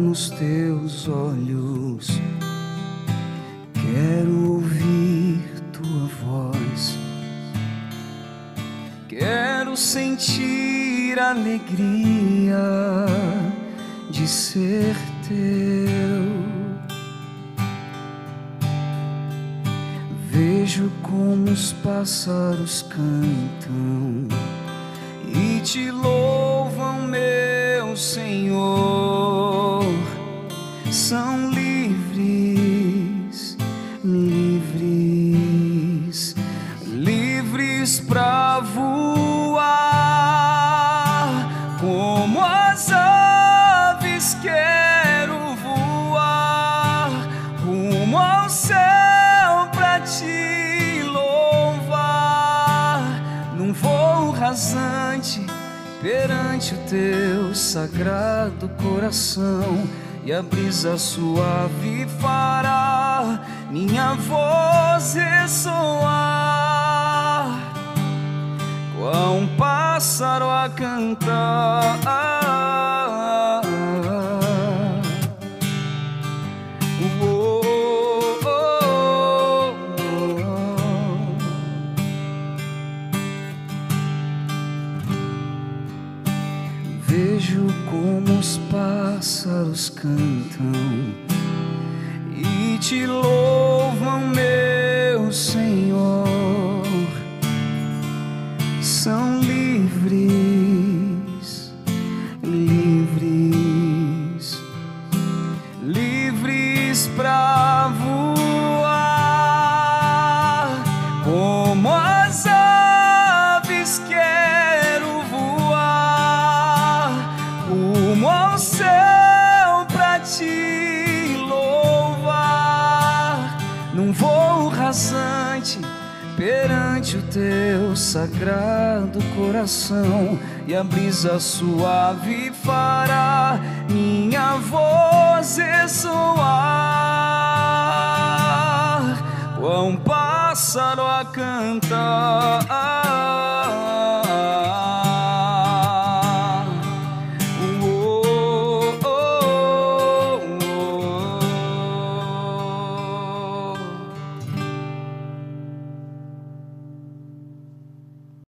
nos teus olhos, quero ouvir tua voz, quero sentir a alegria de ser teu. Vejo como os pássaros cantam e te louvam, meu Senhor. São livres, livres, livres pra voar como as aves. Quero voar rumo ao céu pra te louvar, num voo rasante perante o teu sagrado coração. E a brisa suave fará minha voz ressoar, qual um pássaro a cantar. Vejo como os pássaros cantam e te louvam, meu Senhor. São livres, livres, livres pra voar como as aves. Quero voar rumo ao céu pra te louvar, num voo rasante perante o teu sagrado coração. E a brisa suave fará minha voz ressoar, qual um pássaro a cantar.